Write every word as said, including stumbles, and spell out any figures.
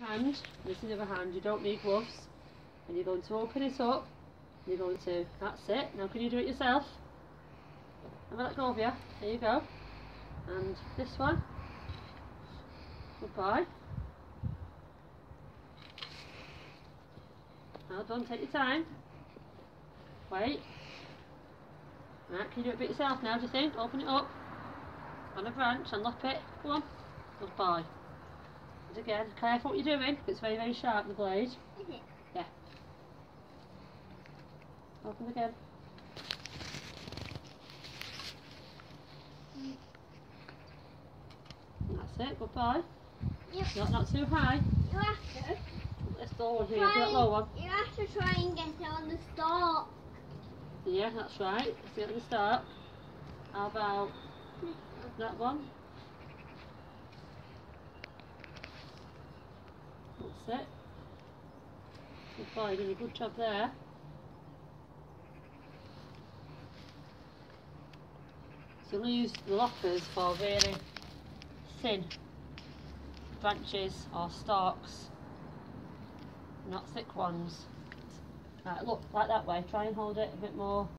hand, this is the other hand, you don't need gloves. And you're going to open it up, and you're going to, that's it, now can you do it yourself? Have I let go of you? There you go. And this one, goodbye. Well done, take your time. Wait. Right, can you do it a bit yourself now, do you think? Open it up. On a branch, unlock it. Go on. Goodbye. And again, careful what you're doing, it's very, very sharp, the blade. Is it? Yeah. Open again. Mm. That's it, goodbye. Yep. Not, not too high. You have to. Let's do one here, do that low one. You have to try and get it on the stalk. Yeah, that's right. Let's do it at the start. How about that one? That's it. Good boy, doing a good job there. So we'll use the loppers for really thin branches or stalks, not thick ones. Right, look, like that way. Try and hold it a bit more.